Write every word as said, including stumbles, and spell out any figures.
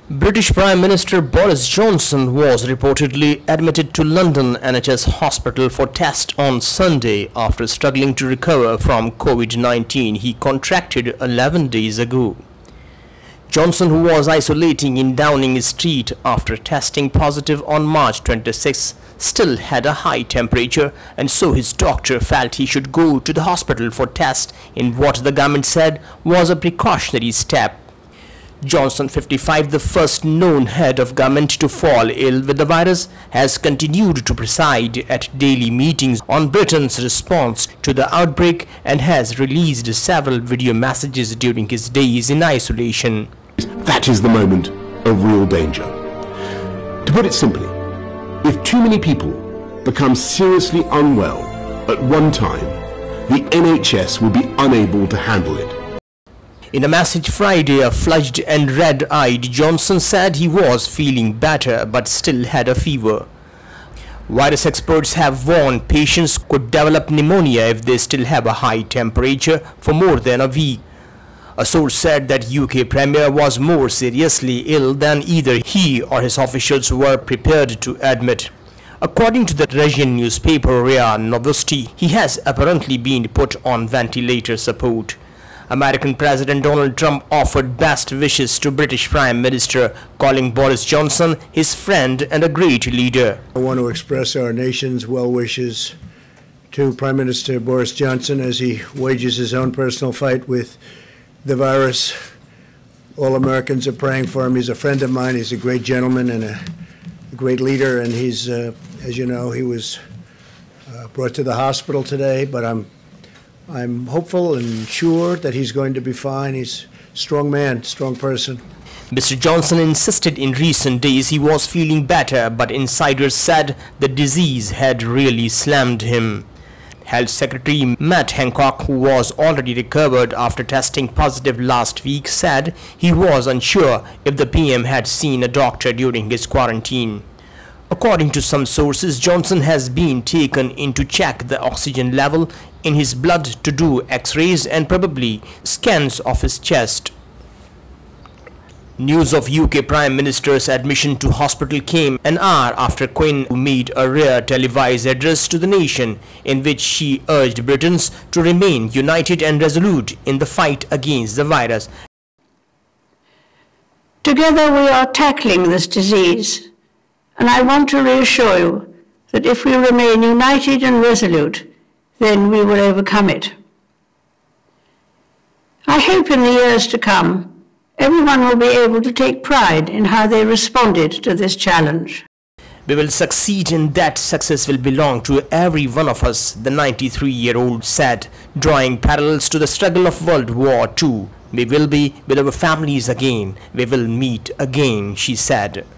British Prime Minister Boris Johnson was reportedly admitted to London N H S hospital for test on Sunday after struggling to recover from COVID nineteen he contracted eleven days ago. Johnson, who was isolating in Downing Street after testing positive on March twenty-sixth, still had a high temperature, and so his doctor felt he should go to the hospital for test in what the government said was a precautionary step. Johnson, fifty-five, the first known head of government to fall ill with the virus, has continued to preside at daily meetings on Britain's response to the outbreak and has released several video messages during his days in isolation. That is the moment of real danger. To put it simply, if too many people become seriously unwell at one time, the N H S will be unable to handle it. In a message Friday, a flushed and red-eyed Johnson said he was feeling better but still had a fever. Virus experts have warned patients could develop pneumonia if they still have a high temperature for more than a week. A source said that U K Premier was more seriously ill than either he or his officials were prepared to admit. According to the Russian newspaper R I A Novosti, he has apparently been put on ventilator support. American President Donald Trump offered best wishes to British Prime Minister, calling Boris Johnson his friend and a great leader. I want to express our nation's well wishes to Prime Minister Boris Johnson as he wages his own personal fight with the virus. All Americans are praying for him. He's a friend of mine. He's a great gentleman and a great leader. And he's, uh, as you know, he was uh, brought to the hospital today, but I'm I'm hopeful and sure that he's going to be fine. He's a strong man, strong person. Mister Johnson insisted in recent days he was feeling better, but insiders said the disease had really slammed him. Health Secretary Matt Hancock, who was already recovered after testing positive last week, said he was unsure if the P M had seen a doctor during his quarantine. According to some sources, Johnson has been taken in to check the oxygen level in his blood, to do x-rays and probably scans of his chest. News of U K Prime Minister's admission to hospital came an hour after Queen made a rare televised address to the nation in which she urged Britons to remain united and resolute in the fight against the virus. Together we are tackling this disease. And I want to reassure you that if we remain united and resolute, then we will overcome it. I hope in the years to come, everyone will be able to take pride in how they responded to this challenge. We will succeed, and that success will belong to every one of us, the ninety-three-year-old said, drawing parallels to the struggle of World War Two. We will be with our families again. We will meet again, she said.